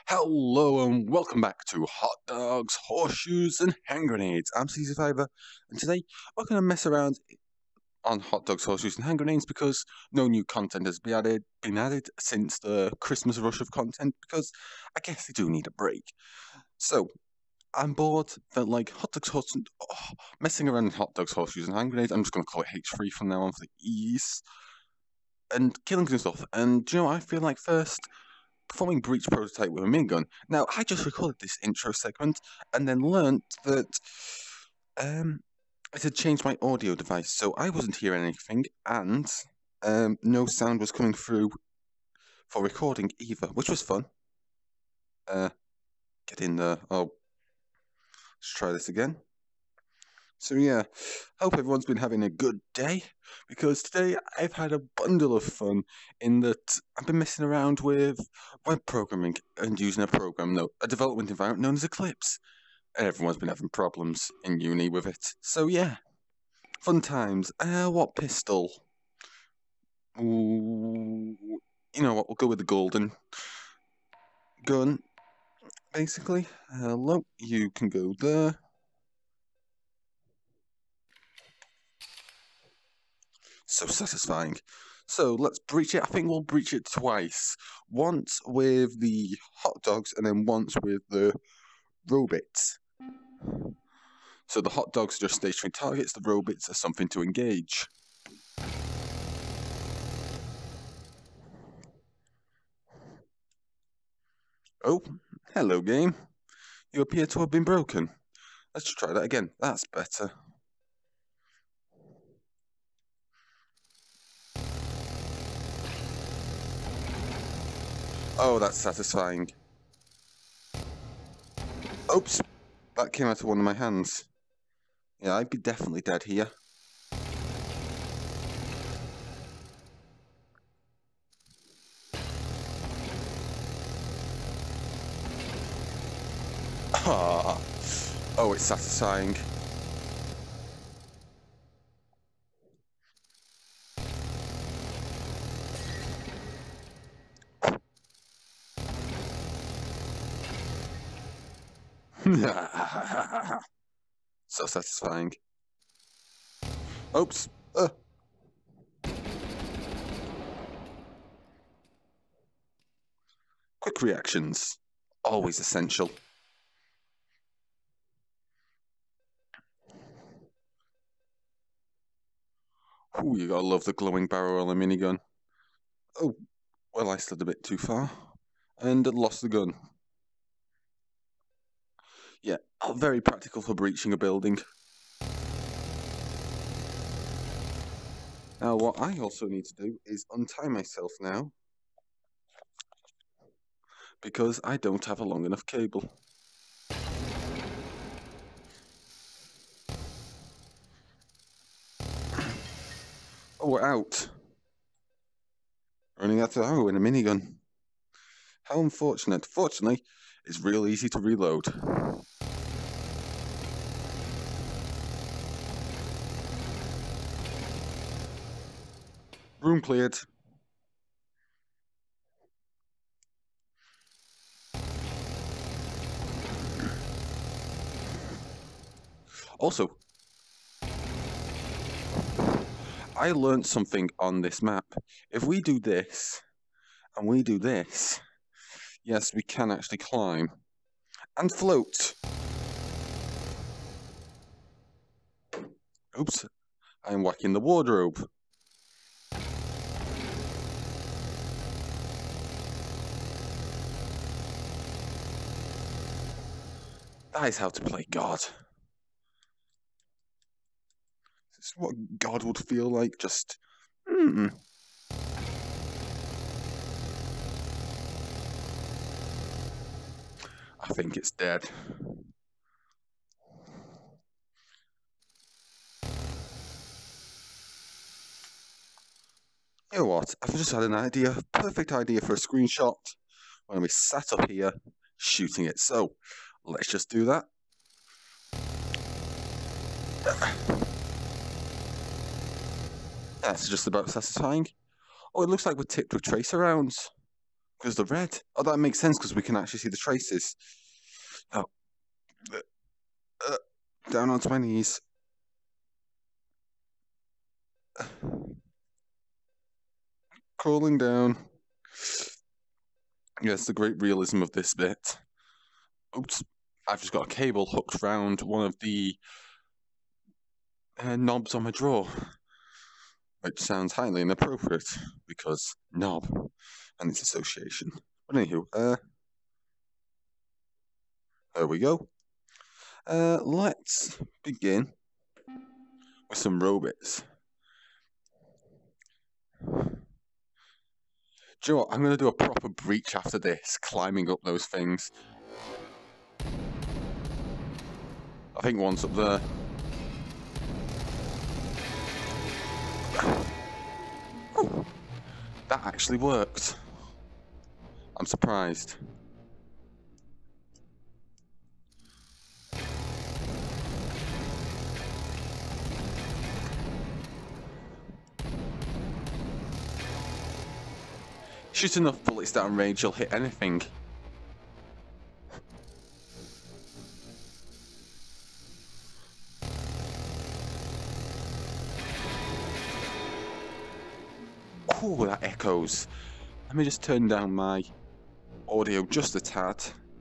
Hello and welcome back to Hot Dogs, Horseshoes and Hand Grenades. I'm CZ5er, and today we're going to mess around on Hot Dogs, Horseshoes and Hand Grenades because no new content has been added since the Christmas rush of content because I guess they do need a break. So, I'm bored, felt like messing around in Hot Dogs, Horseshoes and Hand Grenades. I'm just going to call it H3 from now on for the ease. And killing some stuff. And do you know what I feel like first? Performing Breach Prototype with a minigun. Now, I just recorded this intro segment and then learnt that it had changed my audio device, so I wasn't hearing anything, and no sound was coming through for recording either, which was fun. Get in there. Oh, let's try this again. So yeah, hope everyone's been having a good day, because today I've had a bundle of fun in that I've been messing around with web programming and using a development environment known as Eclipse. And everyone's been having problems in uni with it. So yeah, fun times. What pistol? Ooh, you know what, we'll go with the golden gun, basically. Hello, you can go there. So satisfying. So let's breach it. I think we'll breach it twice. Once with the hot dogs and then once with the robots. So the hot dogs are just stationary targets, the robots are something to engage. Oh, hello game. You appear to have been broken. Let's try that again. That's better. Oh, that's satisfying. Oops, that came out of one of my hands. Yeah, I'd be definitely dead here. Ah, oh, it's satisfying. So satisfying. Oops. Quick reactions. Always essential. Ooh, you gotta love the glowing barrel on a minigun. Oh, well, I slid a bit too far. And lost the gun. Yeah, very practical for breaching a building. Now, what I also need to do is untie myself now, because I don't have a long enough cable. Oh, we're out. Running out of ammo in a minigun. How unfortunate. Fortunately, it's real easy to reload. Room cleared. Also, I learned something on this map. If we do this, and we do this, yes, we can actually climb. And float. Oops, I'm whacking the wardrobe. That is how to play God. This is what God would feel like, just... I think it's dead. You know what, I've just had an idea, perfect idea for a screenshot, when we sat up here, shooting it. So, let's just do that. That's just about satisfying. Oh, it looks like we're tipped with tracer rounds. Because the red. Oh, that makes sense because we can actually see the traces. Oh, down onto my knees. Crawling down. Yes, the great realism of this bit. Oops, I've just got a cable hooked round one of the knobs on my drawer, which sounds highly inappropriate because knob and its association. But anywho, there we go. Let's begin with some robots. Do you know what? I'm going to do a proper breach after this, climbing up those things. I think one's up there. Oh, that actually worked. I'm surprised. Shoot enough bullets down range, you'll hit anything. Oh, that echoes. Let me just turn down my audio just a tad.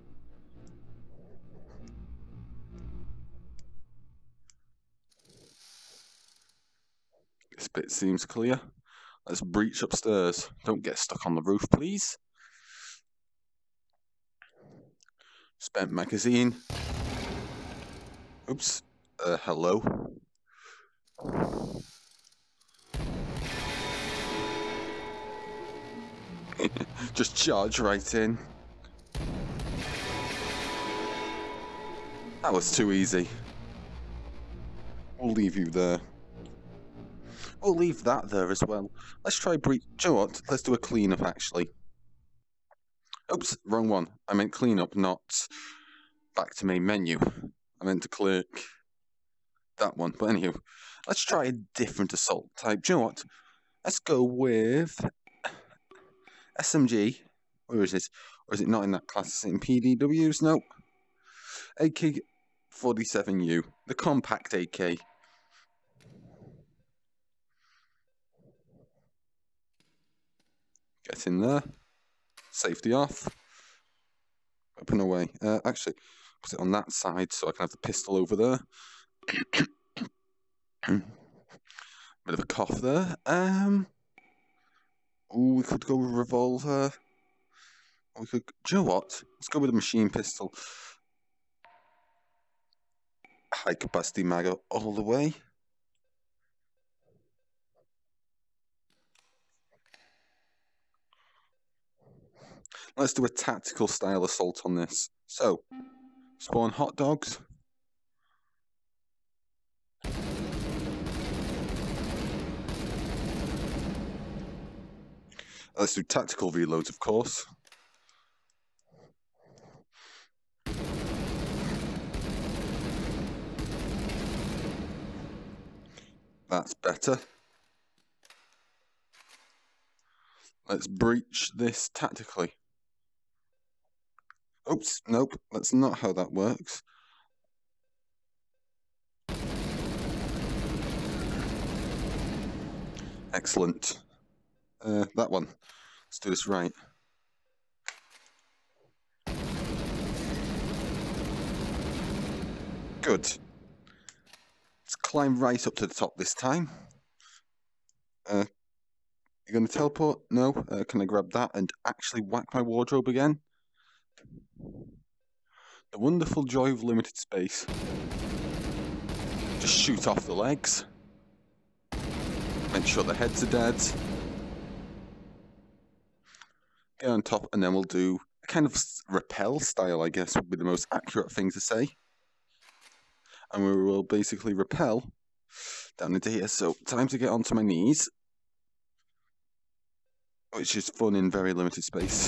This bit seems clear. Let's breach upstairs. Don't get stuck on the roof, please. Spent magazine. Oops. Hello. Just charge right in. That was too easy. We'll leave you there. We'll leave that there as well. Let's try breach. Do you know what? Let's do a cleanup actually. Oops, wrong one. I meant cleanup, not back to main menu. I meant to click that one. But anywho, let's try a different assault type. Do you know what? Let's go with SMG. Where is it? Or is it not in that class? Is it in PDWs? Nope. AK-47U. The compact AK. Get in there. Safety off. Open away. Actually, put it on that side so I can have the pistol over there. Bit of a cough there. We could go with revolver. We could. Do you know what? Let's go with a machine pistol. High capacity mag all the way. Let's do a tactical style assault on this. So, spawn hot dogs. Let's do tactical reloads, of course. That's better. Let's breach this tactically. Oops, nope, that's not how that works. Excellent. That one. Let's do this right. Good. Let's climb right up to the top this time. You going to teleport? No. Can I grab that and actually whack my wardrobe again? The wonderful joy of limited space. Just shoot off the legs. Make sure the heads are dead. Get on top, and then we'll do a kind of rappel style, I guess, would be the most accurate thing to say. And we will basically rappel down into here. So, time to get onto my knees. Which is fun in very limited space.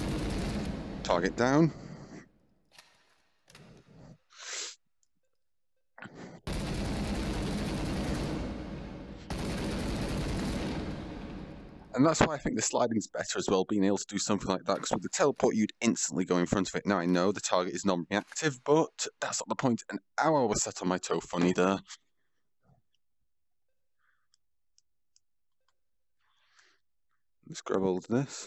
Target down. And that's why I think the sliding's better as well, being able to do something like that, because with the teleport, you'd instantly go in front of it. Now, I know the target is non-reactive, but that's not the point. And ow, I was set on my toe funny there. Let's grab hold of this.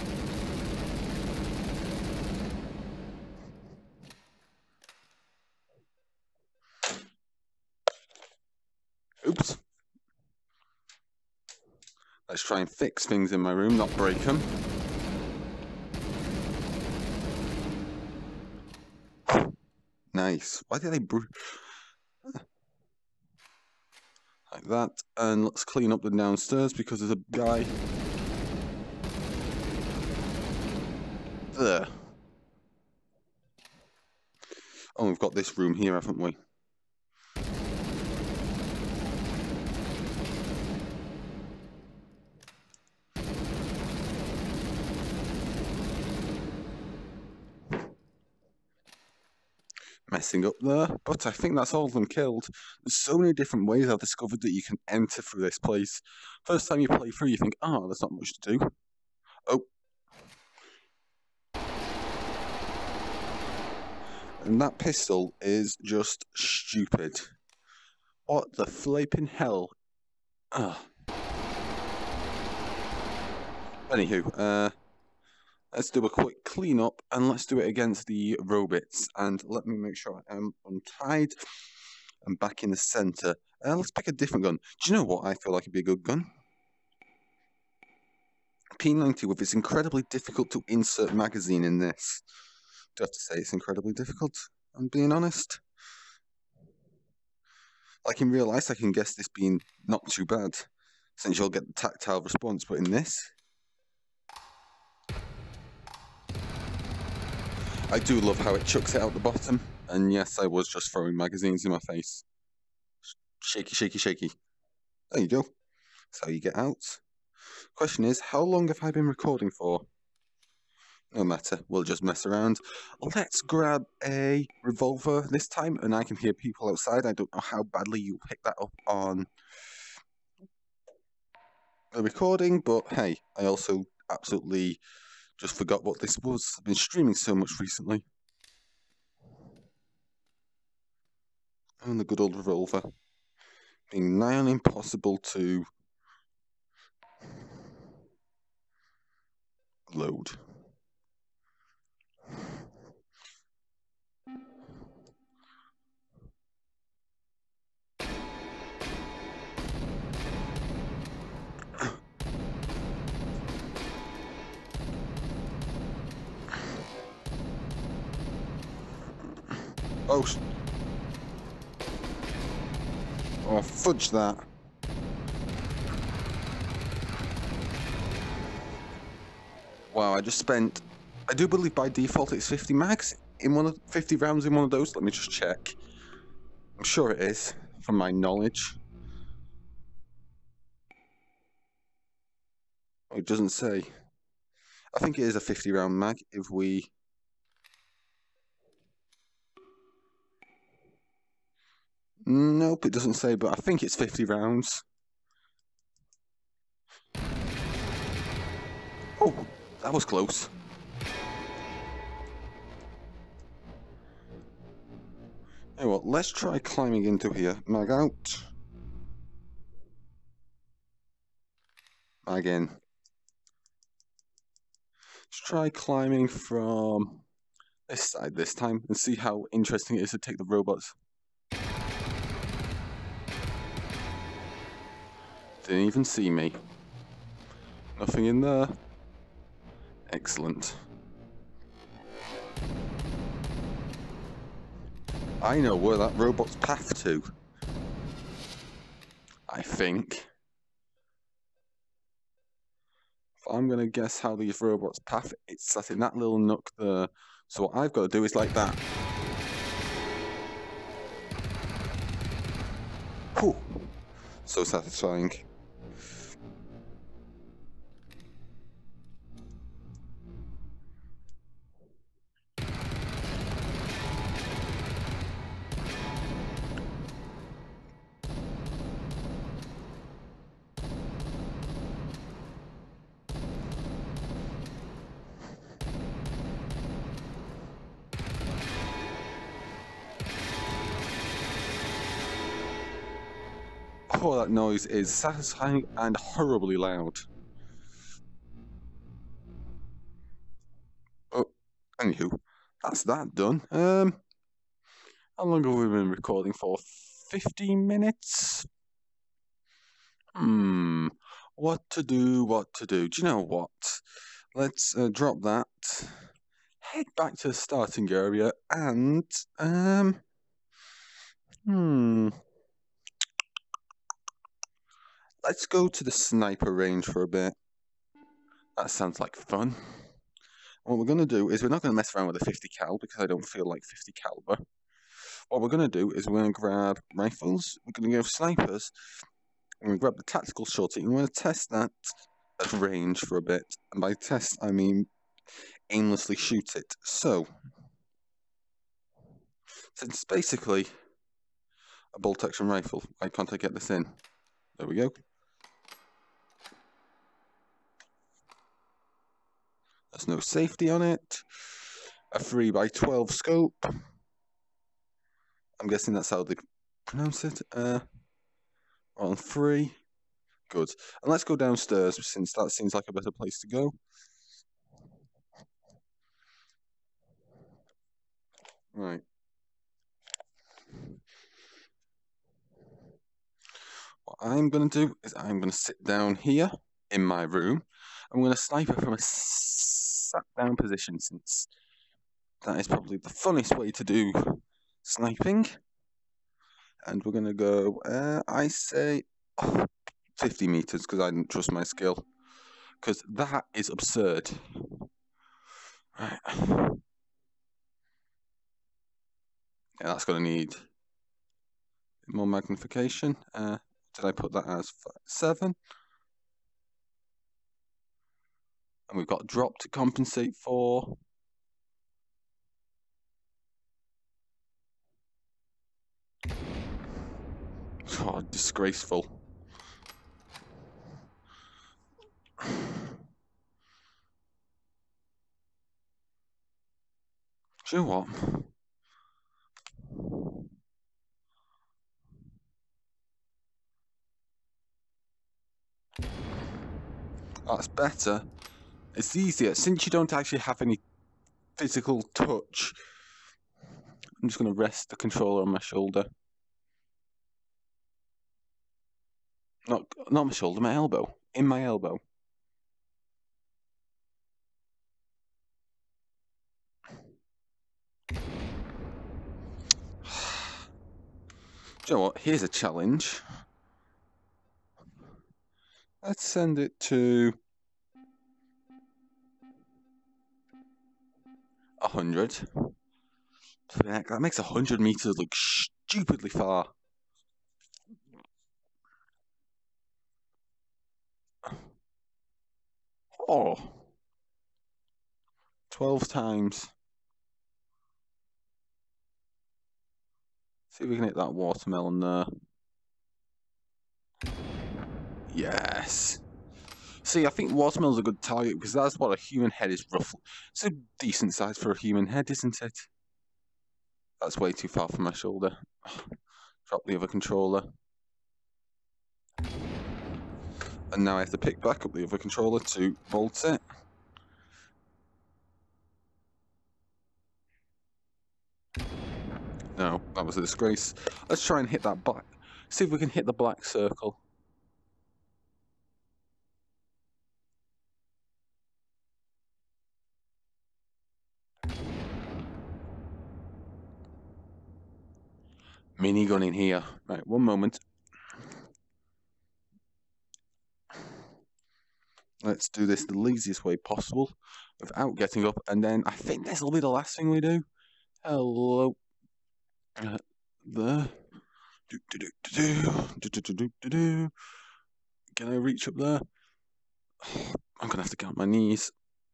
Oops. Let's try and fix things in my room, not break them. Nice. Why did they like that? And let's clean up the downstairs because there's a guy there. Oh, we've got this room here, haven't we? Messing up there, but I think that's all of them killed. There's so many different ways I've discovered that you can enter through this place. First time you play through, you think, oh, there's not much to do. Oh. And that pistol is just stupid. What the flipping hell? Ugh. Anywho, let's do a quick clean up and let's do it against the robots. And let me make sure I am untied and back in the center. Let's pick a different gun. Do you know what I feel like would be a good gun? P90 with its incredibly difficult to insert magazine in this. Do I have to say it's incredibly difficult? I'm being honest. Like in real life, I can guess this being not too bad, since you'll get the tactile response, but in this, I do love how it chucks it out the bottom. And yes, I was just throwing magazines in my face. Shaky, shaky, shaky. There you go. That's how you get out. Question is, how long have I been recording for? No matter, we'll just mess around. Let's grab a revolver this time, and I can hear people outside. I don't know how badly you pick that up on the recording, but hey, I also absolutely just forgot what this was. I've been streaming so much recently. And the good old revolver. Being nigh on impossible to load. Oh, fudge that. Wow, I just spent, I do believe by default it's 50 mags in 50 rounds in one of those. Let me just check. I'm sure it is, from my knowledge. Oh, it doesn't say. I think it is a 50 round mag if we... Nope, it doesn't say, but I think it's 50 rounds. Oh, that was close. Hey, well, let's try climbing into here. Mag out. Mag in. Let's try climbing from this side this time and see how interesting it is to take the robots. Didn't even see me. Nothing in there. Excellent. I know where that robot's path to. I think. If I'm gonna guess how these robots path, it's sat in that little nook there. So what I've got to do is like that. Whew. So satisfying. core of that noise is satisfying and horribly loud. Oh, anywho, that's that done. How long have we been recording for? 15 minutes? What to do, what to do. Do you know what? Let's drop that, head back to the starting area, and, let's go to the sniper range for a bit. That sounds like fun. What we're going to do is we're not going to mess around with a 50 cal because I don't feel like 50 caliber. What we're going to do is we're going to grab rifles, we're going to go snipers, we're going to grab the tactical shorty, and we're going to test that at range for a bit. And by test, I mean aimlessly shoot it. So it's basically a bolt action rifle. Why can't I get this in? There we go. There's no safety on it. A 3x12 scope. I'm guessing that's how they pronounce it. On 3. Good. And let's go downstairs since that seems like a better place to go. Right. What I'm going to do is I'm going to sit down here in my room. I'm going to snipe her from a sat down position since that is probably the funnest way to do sniping. And we're going to go, I say, 50 meters because I didn't trust my skill. Because that is absurd. Right. Yeah, that's going to need more magnification. Did I put that as 7? And we've got drop to compensate for. Oh, disgraceful. Do you know what? That's better. It's easier. Since you don't actually have any physical touch, I'm just going to rest the controller on my shoulder. Not my shoulder, my elbow. In my elbow. Do you know what? Here's a challenge. Let's send it to 100. That makes 100 meters look stupidly far. Oh. 12 times. See if we can hit that watermelon there. Yes. See, I think watermelon's a good target because that's what a human head is roughly. It's a decent size for a human head, isn't it? That's way too far from my shoulder. Drop the other controller. And now I have to pick back up the other controller to bolt it. No, that was a disgrace. Let's try and hit that black. See if we can hit the black circle. Minigun in here. Right, one moment. Let's do this the easiest way possible without getting up. And then I think this will be the last thing we do. Hello. There. Can I reach up there? I'm gonna have to get on my knees.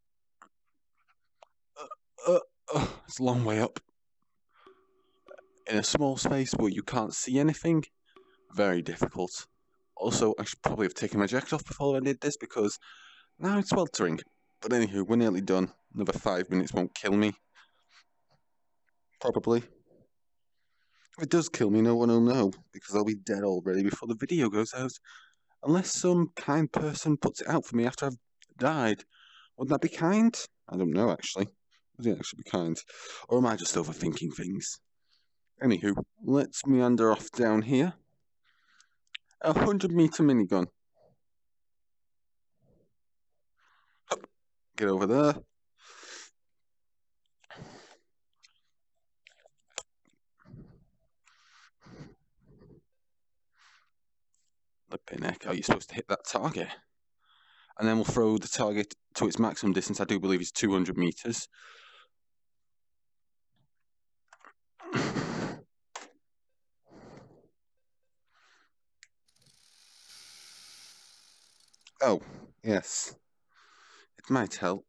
It's a long way up. In a small space where you can't see anything, very difficult. Also, I should probably have taken my jacket off before I did this because now it's sweltering. But anywho, we're nearly done. Another 5 minutes won't kill me. Probably. If it does kill me, no one will know, because I'll be dead already before the video goes out. Unless some kind person puts it out for me after I've died. Wouldn't that be kind? I don't know, actually. Would it actually be kind? Or am I just overthinking things? Anywho, let's meander off down here. 100-meter minigun. Get over there. Flipping heck, are you supposed to hit that target? And then we'll throw the target to its maximum distance. I do believe it's 200 meters. Oh, yes. It might help.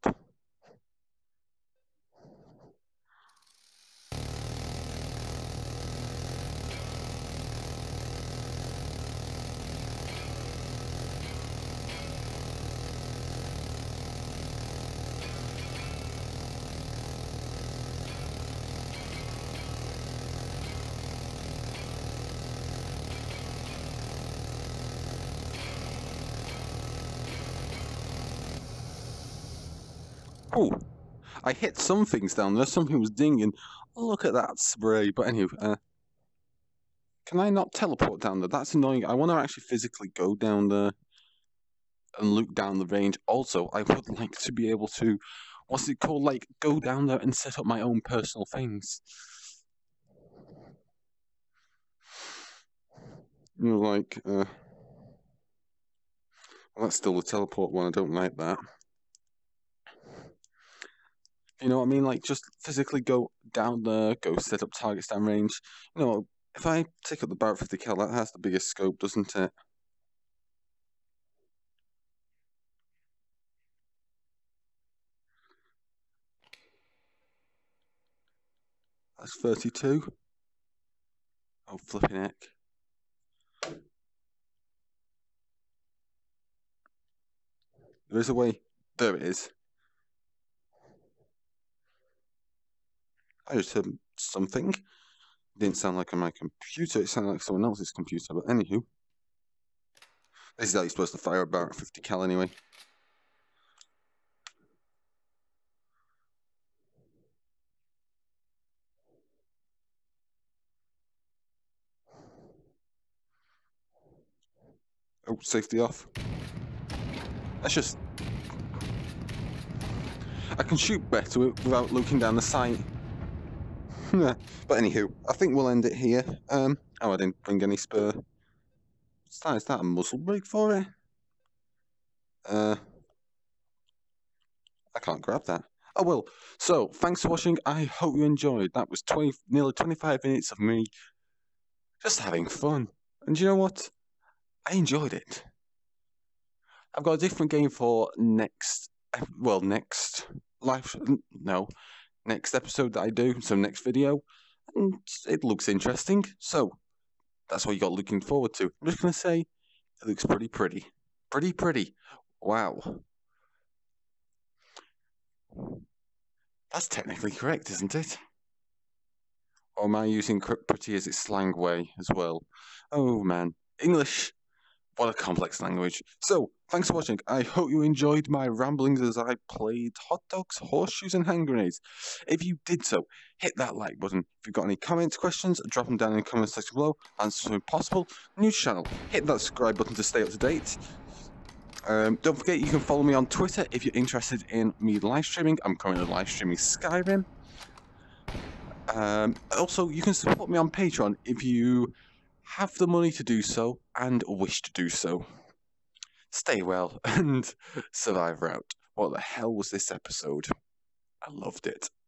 Oh, I hit some things down there. Something was dinging. Look at that spray. But anyway, can I not teleport down there? That's annoying. I want to actually physically go down there and look down the range. Also, I would like to be able to, what's it called? Like, go down there and set up my own personal things. You know, like, well, that's still the teleport one. I don't like that. You know what I mean? Like, just physically go down there, go set up targets down range. You know, if I take up the Barrett 50 cal, that has the biggest scope, doesn't it? That's 32. Oh, flipping heck. There is a way. There it is. I just heard something. It didn't sound like on my computer. It sounded like someone else's computer. But anywho, this is how you're supposed to fire a Barrett 50 cal anyway. Oh, safety off. That's just... I can shoot better without looking down the sight. But anywho, I think we'll end it here. Oh, I didn't bring any spare. Is that a muzzle brake for it? I can't grab that. Oh well, so thanks for watching. I hope you enjoyed. That was nearly 25 minutes of me just having fun. And you know what? I enjoyed it. I've got a different game for next episode that I do, so next video. And it looks interesting, so that's what you got looking forward to. I'm just going to say, it looks pretty pretty. Pretty pretty. Wow. That's technically correct, isn't it? Or am I using pretty as its slang way as well? Oh man, English. What a complex language. So, thanks for watching. I hope you enjoyed my ramblings as I played Hot Dogs, Horseshoes, and Hand Grenades. If you did so, hit that like button. If you've got any comments, questions, drop them down in the comment section below. Answer as soon as possible. New channel, hit that subscribe button to stay up to date. Don't forget, you can follow me on Twitter if you're interested in me live streaming. I'm currently live streaming Skyrim. Also, you can support me on Patreon if you have the money to do so and wish to do so. Stay well and survive out. What the hell was this episode? I loved it.